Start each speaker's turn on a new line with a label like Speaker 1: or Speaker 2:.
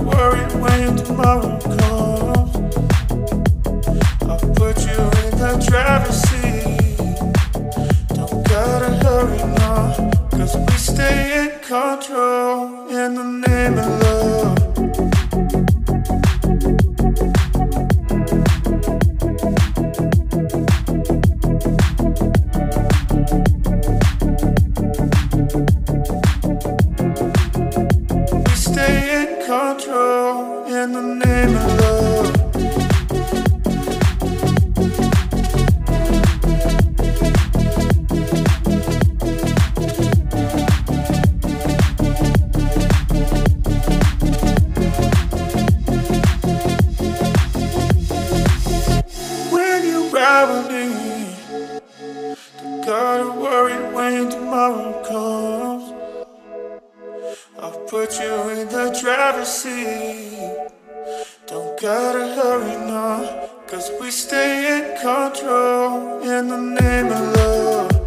Speaker 1: worry when tomorrow comes. I'll put you in the driver's seat. Don't gotta hurry now, 'cause we stay in control in the name of love. We stay in control in the name of love. Don't gotta worry when tomorrow comes. I'll put you in the driver's seat. Don't gotta hurry now, 'cause we stay in control in the name of love.